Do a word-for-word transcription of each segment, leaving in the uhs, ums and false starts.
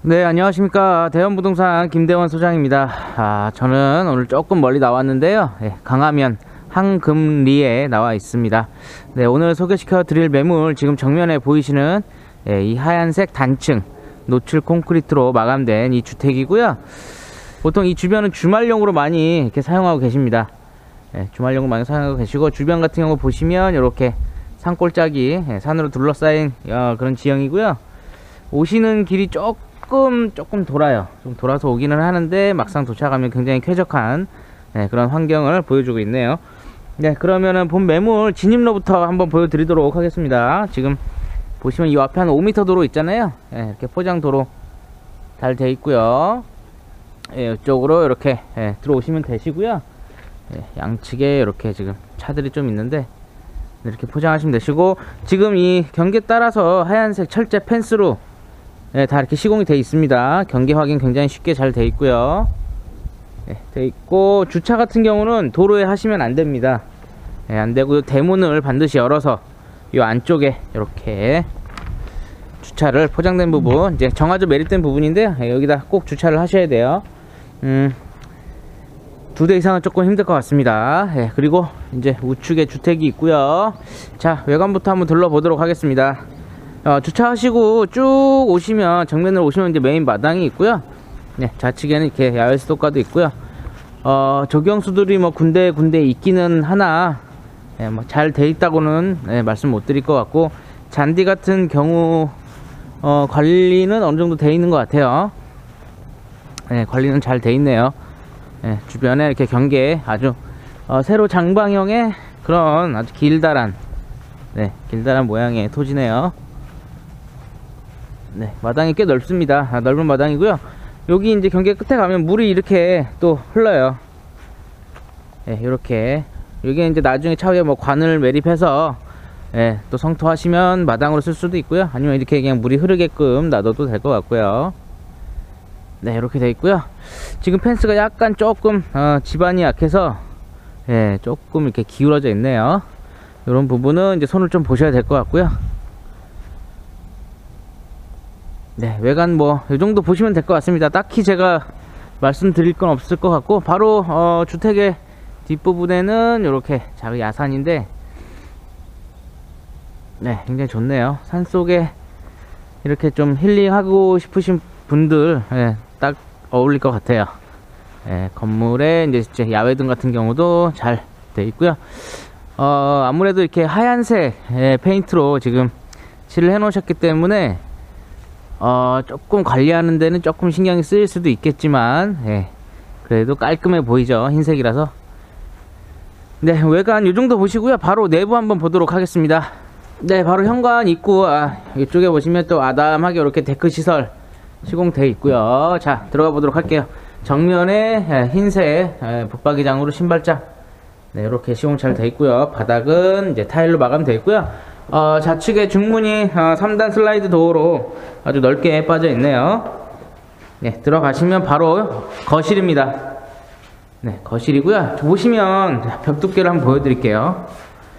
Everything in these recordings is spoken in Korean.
네, 안녕하십니까. 대원부동산 김대원 소장입니다. 아, 저는 오늘 조금 멀리 나왔는데요. 네, 강화면 한금리에 나와 있습니다. 네, 오늘 소개시켜 드릴 매물, 지금 정면에 보이시는 네, 이 하얀색 단층 노출 콘크리트로 마감된 이 주택이고요. 보통 이 주변은 주말용으로 많이 이렇게 사용하고 계십니다. 네, 주말용으로 많이 사용하고 계시고, 주변 같은 경우 보시면 이렇게 산골짜기, 네, 산으로 둘러싸인 어, 그런 지형이고요. 오시는 길이 조금 조금 조금 돌아요. 좀 돌아서 오기는 하는데 막상 도착하면 굉장히 쾌적한 네, 그런 환경을 보여주고 있네요. 네, 그러면은 본 매물 진입로부터 한번 보여드리도록 하겠습니다. 지금 보시면 이 앞에 한 오 미터 도로 있잖아요. 네, 이렇게 포장 도로 잘 돼 있고요. 네, 이쪽으로 이렇게 네, 들어오시면 되시고요. 네, 양측에 이렇게 지금 차들이 좀 있는데 이렇게 포장하시면 되시고, 지금 이 경계 따라서 하얀색 철제 펜스로 네, 다 이렇게 시공이 되어 있습니다. 경계 확인 굉장히 쉽게 잘 되어 있고요. 네, 되어 있고, 주차 같은 경우는 도로에 하시면 안 됩니다. 네, 안 되고요. 대문을 반드시 열어서 이 안쪽에 이렇게 주차를, 포장된 부분, 이제 정화조 매립된 부분인데요. 네, 여기다 꼭 주차를 하셔야 돼요. 음, 두 대 이상은 조금 힘들 것 같습니다. 네, 그리고 이제 우측에 주택이 있고요. 자, 외관부터 한번 둘러보도록 하겠습니다. 어, 주차하시고 쭉 오시면, 정면으로 오시면 이제 메인 마당이 있고요. 네, 좌측에는 이렇게 야외 수도가도 있고요. 어, 조경수들이 뭐 군데 군데 있기는 하나, 네, 뭐 잘 돼 있다고는 네, 말씀 못 드릴 것 같고, 잔디 같은 경우 어, 관리는 어느 정도 돼 있는 것 같아요. 네, 관리는 잘 돼 있네요. 네, 주변에 이렇게 경계 아주 어, 세로 장방형의 그런 아주 길다란, 네, 길다란 모양의 토지네요. 네, 마당이 꽤 넓습니다. 아, 넓은 마당이고요. 여기 이제 경계 끝에 가면 물이 이렇게 또 흘러요. 네, 이렇게 여기 이제 나중에 차후에 뭐 관을 매립해서 네, 또 성토하시면 마당으로 쓸 수도 있고요. 아니면 이렇게 그냥 물이 흐르게끔 놔둬도 될 것 같고요. 네, 이렇게 돼 있고요. 지금 펜스가 약간 조금 어, 지반이 약해서 네, 조금 이렇게 기울어져 있네요. 이런 부분은 이제 손을 좀 보셔야 될 것 같고요. 네, 외관 뭐 이 정도 보시면 될 것 같습니다. 딱히 제가 말씀드릴 건 없을 것 같고, 바로 어, 주택의 뒷부분에는 이렇게 작은 야산인데, 네, 굉장히 좋네요. 산속에 이렇게 좀 힐링하고 싶으신 분들 네, 딱 어울릴 것 같아요. 네, 건물에 이제 야외등 같은 경우도 잘 돼 있고요. 어, 아무래도 이렇게 하얀색 예, 페인트로 지금 칠을 해 놓으셨기 때문에 어, 조금 관리하는 데는 조금 신경이 쓰일 수도 있겠지만, 예, 그래도 깔끔해 보이죠. 흰색이라서. 네, 외관 이 정도 보시고요. 바로 내부 한번 보도록 하겠습니다. 네, 바로 현관 입구, 아, 이쪽에 보시면 또 아담하게 이렇게 데크 시설 시공되어 있고요. 자, 들어가 보도록 할게요. 정면에 예, 흰색 예, 붙박이장으로 신발장, 네, 이렇게 시공 잘 되어 있고요. 바닥은 이제 타일로 마감되어 있고요. 어, 좌측에 중문이 어, 삼 단 슬라이드 도어로 아주 넓게 빠져 있네요. 네, 들어가시면 바로 거실입니다. 네, 거실이고요. 보시면 벽 두께를 한번 보여드릴게요.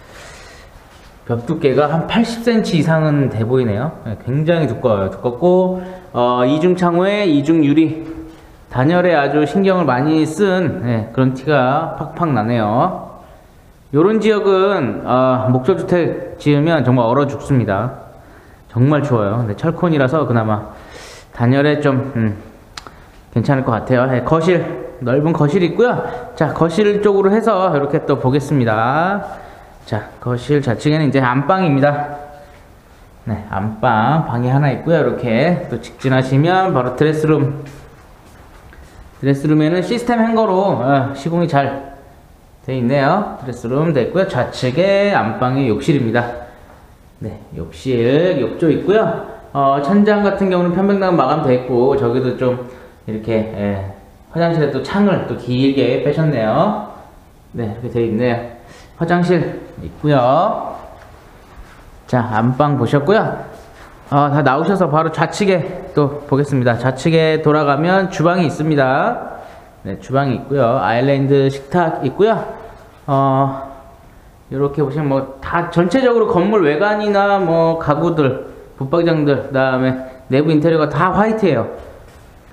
벽 두께가 한 팔십 센티미터 이상은 돼 보이네요. 네, 굉장히 두꺼워요. 두껍고 어, 이중 창호에 이중 유리 단열에 아주 신경을 많이 쓴 네, 그런 티가 팍팍 나네요. 요런 지역은 어, 목조주택 지으면 정말 얼어 죽습니다. 정말 추워요. 근데 철콘이라서 그나마 단열에 좀 음, 괜찮을 것 같아요. 네, 거실, 넓은 거실이 있고요. 자, 거실 쪽으로 해서 이렇게 또 보겠습니다. 자, 거실 좌측에는 이제 안방입니다. 네, 안방 방이 하나 있고요. 이렇게 또 직진하시면 바로 드레스룸. 드레스룸에는 시스템 행거로 어, 시공이 잘 돼 있네요. 드레스룸 돼 있고요. 좌측에 안방의 욕실입니다. 네, 욕실 욕조 있고요. 어, 천장 같은 경우는 편백나무 마감돼 있고, 저기도 좀 이렇게 예, 화장실에 또 창을 또 길게 빼셨네요. 네, 이렇게 돼 있네요. 화장실 있고요. 자, 안방 보셨고요. 어, 다 나오셔서 바로 좌측에 또 보겠습니다. 좌측에 돌아가면 주방이 있습니다. 네, 주방이 있고요. 아일랜드 식탁 있고요. 어, 이렇게 보시면 뭐 다 전체적으로 건물 외관이나 뭐 가구들, 붙박이장들, 그다음에 내부 인테리어가 다 화이트예요.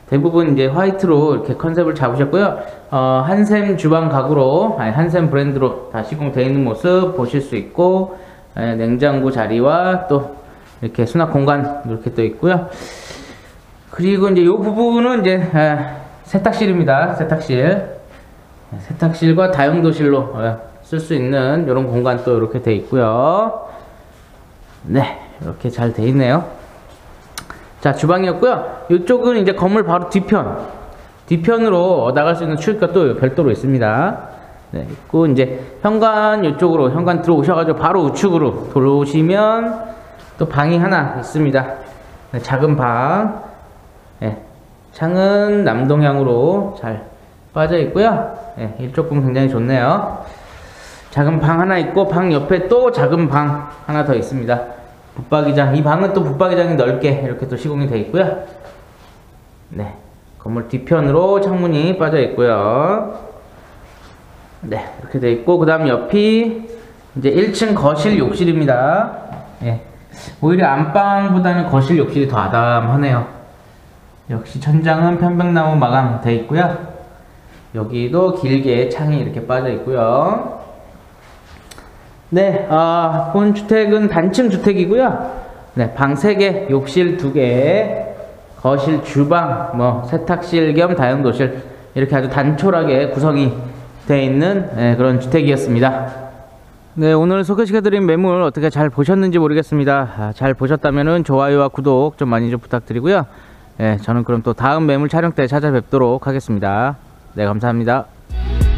대부분 이제 화이트로 이렇게 컨셉을 잡으셨고요. 어, 한샘 주방 가구로, 아니, 한샘 브랜드로 다 시공되어 있는 모습 보실 수 있고, 예, 냉장고 자리와 또 이렇게 수납 공간 이렇게 또 있고요. 그리고 이제 이 부분은 이제 에, 세탁실입니다. 세탁실. 세탁실과 다용도실로 쓸 수 있는 이런 공간 또 이렇게 돼 있고요. 네, 이렇게 잘 돼 있네요. 자, 주방이었고요. 이쪽은 이제 건물 바로 뒤편, 뒤편으로 나갈 수 있는 출입구가 또 별도로 있습니다. 네, 있고 이제 현관 이쪽으로 현관 들어오셔가지고 바로 우측으로 들어오시면 또 방이 하나 있습니다. 네, 작은 방. 네, 창은 남동향으로 잘 빠져 있고요. 네, 일조금 굉장히 좋네요. 작은 방 하나 있고 방 옆에 또 작은 방 하나 더 있습니다. 붙박이장. 이 방은 또 붙박이장이 넓게 이렇게 또 시공이 되어 있고요. 네, 건물 뒤편으로 창문이 빠져 있고요. 네, 이렇게 되어 있고 그 다음 옆이 이제 일 층 거실 욕실입니다. 예, 오히려 안방보다는 거실 욕실이 더 아담하네요. 역시 천장은 편백나무 마감 되어 있고요. 여기도 길게 창이 이렇게 빠져 있고요. 네, 어, 본 주택은 단층 주택이고요. 네, 방 세 개, 욕실 두 개, 거실, 주방, 뭐 세탁실 겸 다용도실 이렇게 아주 단촐하게 구성이 되어 있는 네, 그런 주택이었습니다. 네, 오늘 소개시켜드린 매물 어떻게 잘 보셨는지 모르겠습니다. 아, 잘 보셨다면 좋아요와 구독 좀 많이 좀 부탁드리고요. 네, 저는 그럼 또 다음 매물 촬영 때 찾아뵙도록 하겠습니다. 네, 감사합니다.